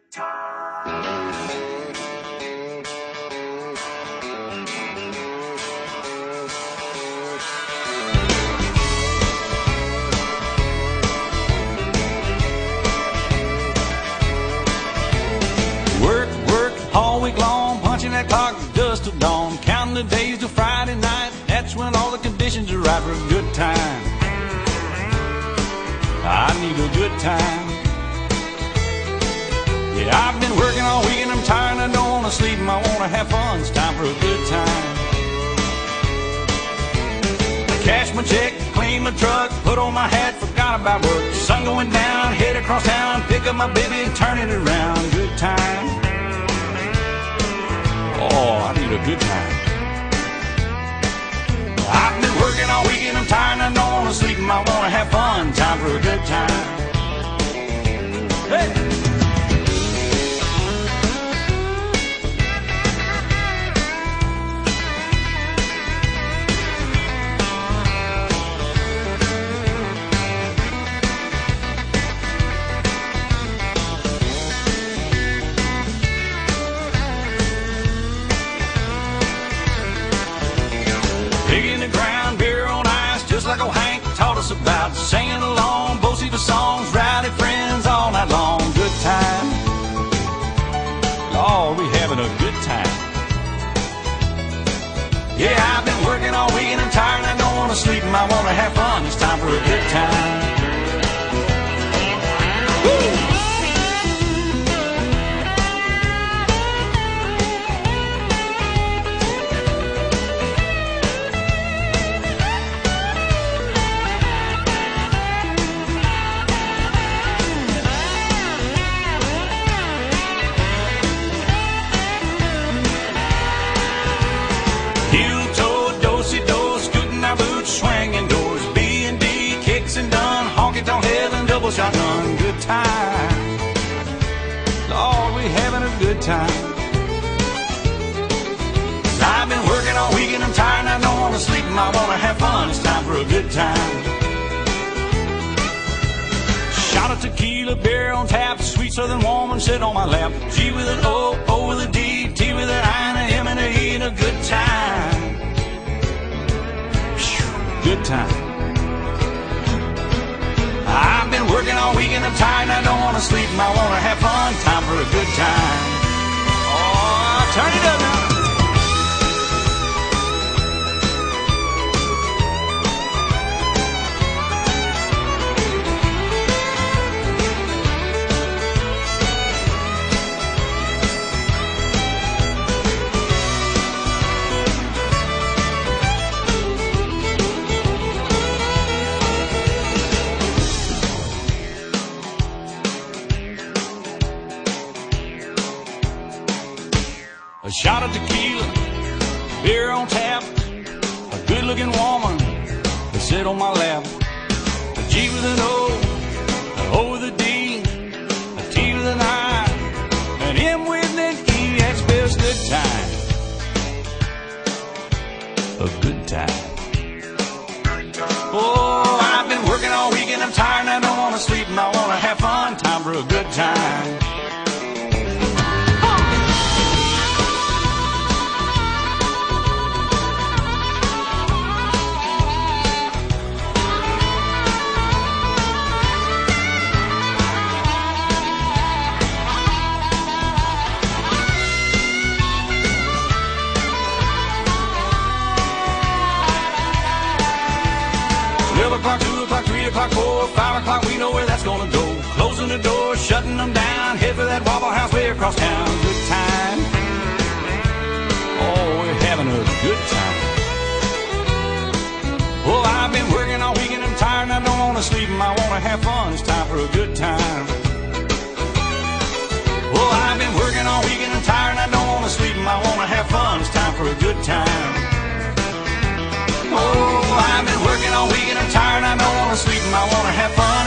All week long, punching that clock dust till dawn, counting the days till Friday night. That's when all the conditions are right for a good time. I need a good time. Yeah, I've been working all week and I'm tired and I don't want to sleep and I want to have fun. It's time for a good time. Cash my check, clean my truck, put on my hat, forgot about work. Sun going down, head across town, pick up my baby and turn it around. Good time. Oh, I need a good time. I've been working all week and I'm tired and I don't want to sleep and I want to have fun. Time for a good time. Hey! Digging the ground, beer on ice, just like old Hank taught us about. Singing along, both the songs, rowdy friends all night long. Good time. Oh, we having a good time. Yeah, I've been working all week and I'm tired and I don't want to sleep and I want to have fun. It's time for a good time. Woo! Heel-toe, do-si-do, scooting our boots, swinging doors, B&D, kicks and done, honky-tonk heaven, double shotgun, good time. Lord, we having a good time. I've been working all week and I'm tired and I don't want to sleep and I want to have fun. It's time for a good time. Shot of tequila, beer on tap, sweet southern woman sit on my lap. G with an O, O with a D, T with an I and a M and a E, and a good time. Good time. I've been working all week and I'm tired and I don't want to sleep and I want to have fun. Time for a good time. Oh, turn it up now. A shot of tequila, beer on tap, a good-looking woman to sit on my lap. A G with an O, an O with a D, a T with an I, an M with an E, that spells good time. A good time. Oh, I've been working all week and I'm tired and I don't want to sleep and I want to have fun. Time for a good time. O'clock, 2 o'clock, 3 o'clock, 4, 5 o'clock, we know where that's gonna go. Closing the door, shutting them down, head for that Waffle House way across town. Good time. Oh, we're having a good time. Well, I've been working all week and I'm tired and I don't want to sleep and I want to have fun. It's time for a good time. Well, I've been working all week and I'm tired and I don't want to sleep and I want to have fun. It's time for a good time. Oh, I've been working all week and I'm tired and I don't want to sleep and I want to have fun.